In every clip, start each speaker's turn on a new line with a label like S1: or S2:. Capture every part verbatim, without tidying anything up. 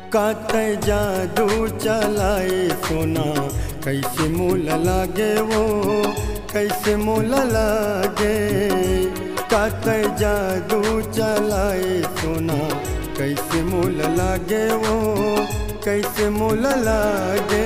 S1: कात जादू चलाए सोना कैसे मोल लागे वो कैसे मोल लागे। कात जादू चलाए सोना कैसे मोल लागे वो कैसे मोल लागे।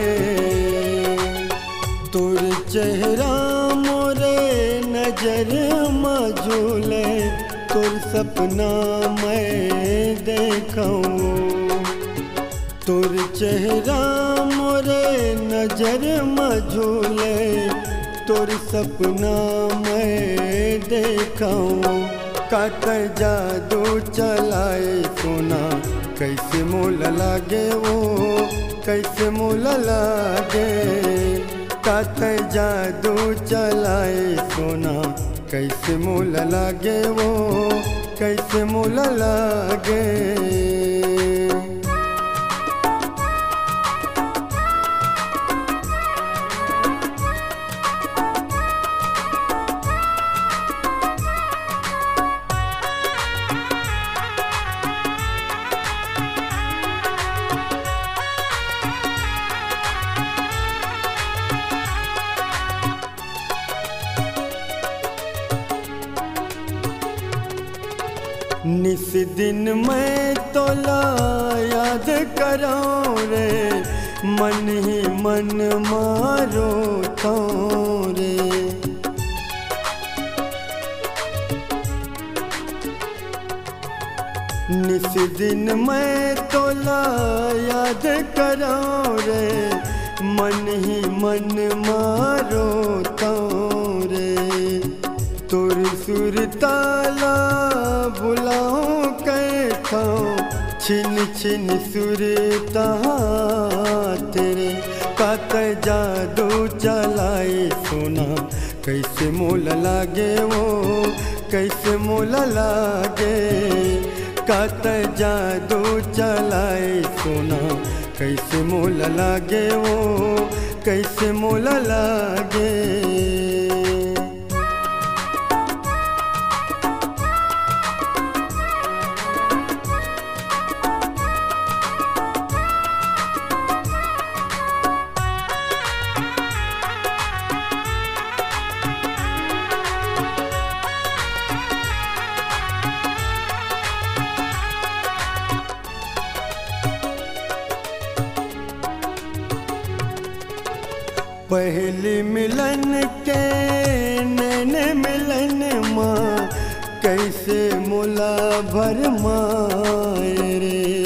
S1: तोर चेहरा मोरे नजर मझूले तोर सपना मैं देखूं। तोर चेहरा मोरे नजर मझूले तोर सपना मैं देखूं। कात जादू चलाए सोना कैसे मोल लागे वो कैसे मोल लागे। कात जादू चलाए सोना कैसे मोल लागे वो कैसे मोल लागे। निस दिन मैं तोला याद कराऊं रे मन ही मन मारो तो रे। निस दिन मैं तोला याद कराऊं रे मन ही मन मारो तो रे। तोर सुर ताला बुलाऊं कैसा छिन छिन सुरता तेरे। कात जादू चलाए सोना कैसे मोल लागे वो कैसे मोल लागे। कात जादू चलाए सोना कैसे मोल लागे वो कैसे मोल लागे। पहली मिलन के नैन मिलन माँ कैसे मोला भरमाए रे।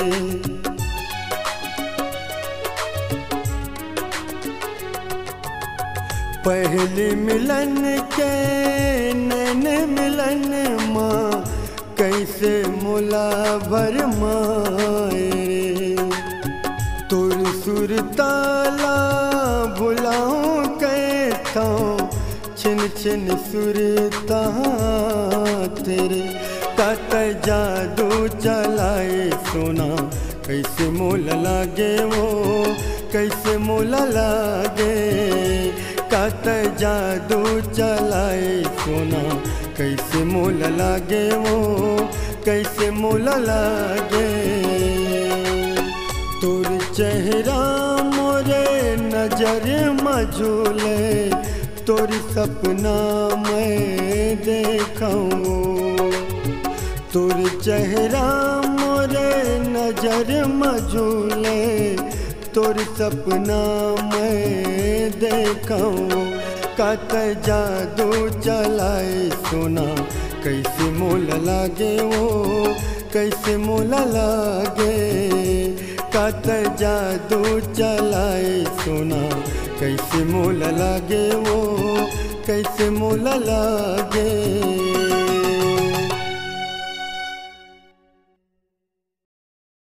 S1: पहली मिलन के नैन मिलन माँ कैसे मोला भरमाए रे। तोर सुर ताला बुलाऊं कैसा छिन छिन सुरता तेरे। कात जादू चलाए सोना कैसे मोल लागे वो कैसे मोल लागे। कात जादू चलाए सोना कैसे मोल लागे वो कैसे मोल लागे। तोर चेहरा मोरे नजर मझूले तोर सपना मैं देखूं। तोर चेहरा मोरे नजर मझूले तोर सपना मैं देखूं। कात जादू चलाए सोना कैसे मोल लागे वो कैसे मोल लागे। कात जादू चलाए सोना कैसे मोल लागे वो कैसे मोल लागे।